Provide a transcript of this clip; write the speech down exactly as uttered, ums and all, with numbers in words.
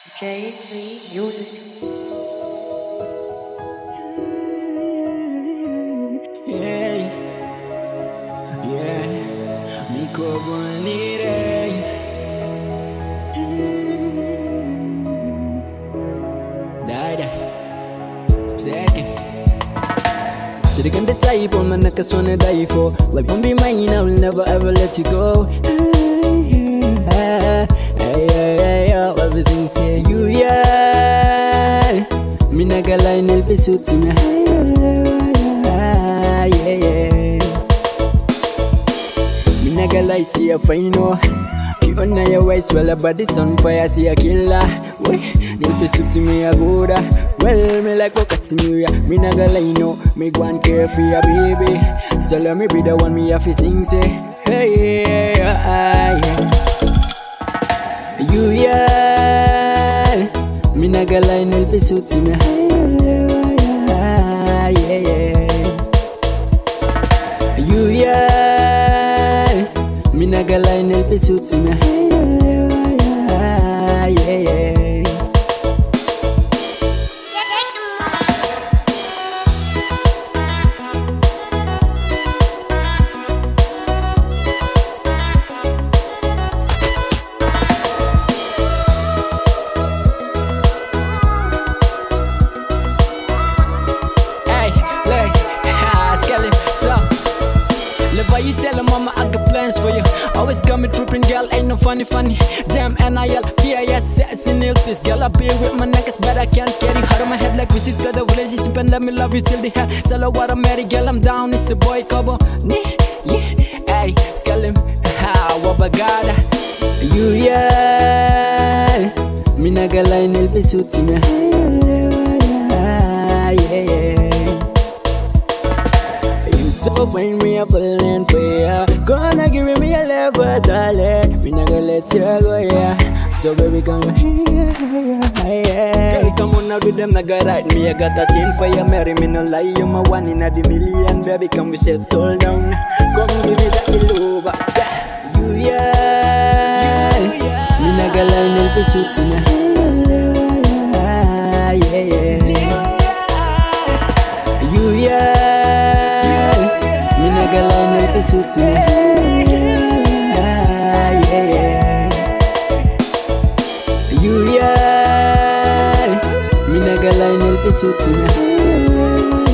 J C Music. Yeah, yeah, mi KOBONii. Daddy, Daddy. Sitting on the table, man, I can wanna die for. Well, don't be mine, I will never ever let you go. Hey, hey, hey, hey, everything say you, yeah. Me naga line NiLPis suits me. Yeah, yeah. Me naga lie, see a final. Keep on your waist, well, but it's on fire, see a killer. NiLPis suits me a good. Well, me like Casimira. Me naga lie, no. Me go and care for ya, baby. So let me be the one me have to sing, say. Hey, yeah, yeah. You, yeah. Me naga lie, NiLPis suits me. Yeah, yeah. You, yeah. Me naga lie, NiLPis suits me. Yeah, yeah. Why you tell mama I got plans for you? Always got me tripping, girl, ain't no funny funny. Damn N I L P I S sets in NiLPis. Girl, I be with my niggas, but I can't carry hard on my head like we sit got the relationship and let me love you till the end. Sell her what I'm married, girl, I'm down, it's a boy KOBONii. Yeah, ay, Scalim, ha, wabagada. You, yeah. Me naga lie, NiLPis suits me. Yeah, yeah. So when we are falling for ya, gonna give me a love, darling. We not gonna let you go, yeah. So baby, come here, yeah. Girl, come on now, do them naga right. Me, I got a thing for ya, marry me, no lie. You're my one in a the million, baby. Come we settle down. Come give me that love, you, yeah. Me naga lie, NiLPis suits me. Yeah, yeah. You, yeah. Naga lie, NiLPis suits me. Yeah, yeah. You, yeah. Me naga lie, NiLPis suits me.